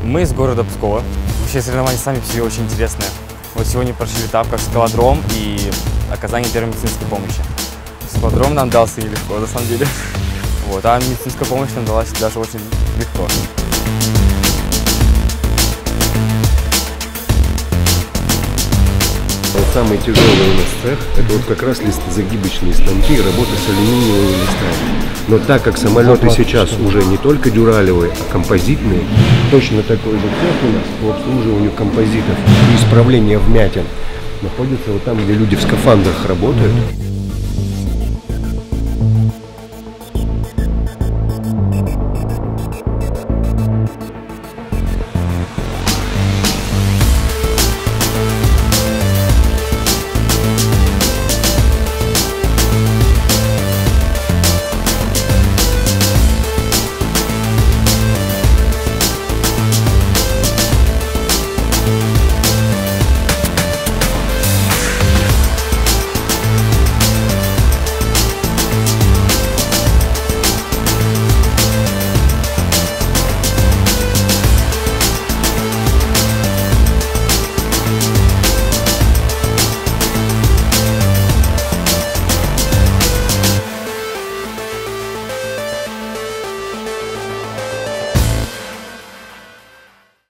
Мы из города Пскова. Вообще соревнования сами по себе очень интересные. Вот сегодня прошли этап как скалодром и оказание первой медицинской помощи. Скалодром нам дался нелегко, на самом деле. Вот, а медицинская помощь нам далась даже очень легко. Вот самый тяжелый у нас цех – это вот как раз листозагибочные станки и работа с алюминиевыми листами. Но так как самолеты сейчас уже не только дюралевые, а композитные, точно такой же цех у нас по обслуживанию композитов и исправлению вмятин находится вот там, где люди в скафандрах работают.